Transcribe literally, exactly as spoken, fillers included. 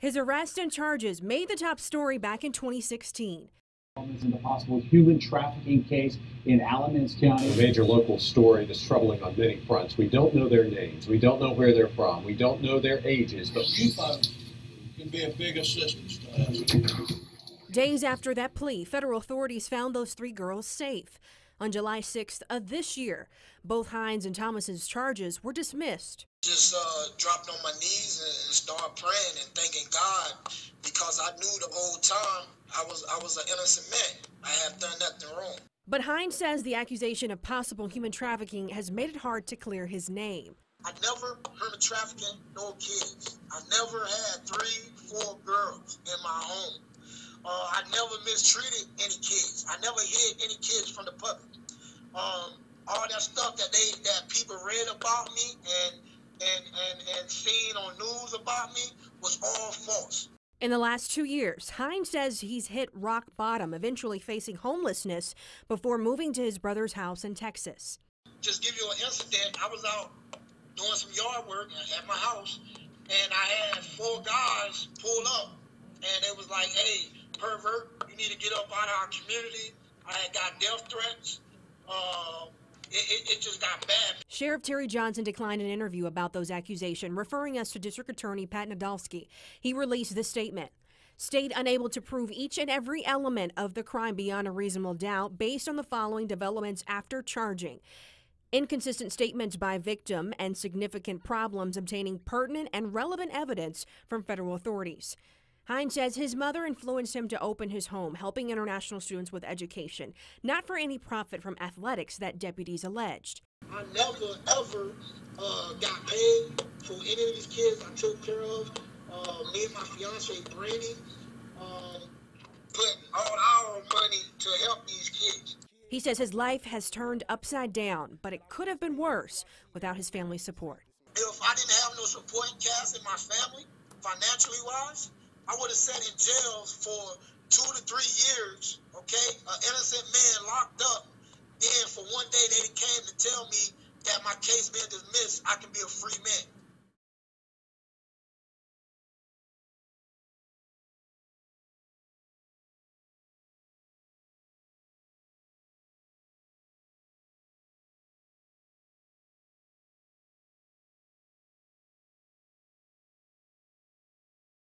His arrest and charges made the top story back in twenty sixteen. In the possible human trafficking case in Alamance County. A major local story that's troubling on many fronts. We don't know their names. We don't know where they're from. We don't know their ages. But you folks can be a big assistance to us. Days after that plea, federal authorities found those three girls safe. On July sixth of this year, both Hines and Thomas's charges were dismissed. Just uh, dropped on my knees and started praying and thanking God, because I knew the whole time I was I was an innocent man. I have done nothing wrong. But Hines says the accusation of possible human trafficking has made it hard to clear his name. I never heard of trafficking no kids. I never had three, four girls in my home. Uh, I never mistreated any kids. I never hid any kids from the public. Um, all that stuff that they that people read about me and and and and seen on news about me was all false. In the last two years, Hines says he's hit rock bottom, eventually facing homelessness before moving to his brother's house in Texas. Just give you an incident. I was out doing some yard work at my house, and I had four guys pull up, and it was like, "Hey, pervert, you need to get up out of our community." I had got death threats. Uh, It, it, it just got bad. Sheriff Terry Johnson declined an interview about those accusations, referring us to District Attorney Pat Nadolski. He released this statement. State unable to prove each and every element of the crime beyond a reasonable doubt based on the following developments after charging. Inconsistent statements by victim and significant problems obtaining pertinent and relevant evidence from federal authorities. Hines says his mother influenced him to open his home, helping international students with education, not for any profit from athletics that deputies alleged. I never, ever uh, got paid for any of these kids I took care of. Uh, me and my fiance, Brandy, um, put all our money to help these kids. He says his life has turned upside down, but it could have been worse without his family's support. If I didn't have no supporting cast in my family, financially wise, I would have sat in jail for two to three years, okay? An innocent man locked up. Then for one day they came to tell me that my case being dismissed, I can be a free man.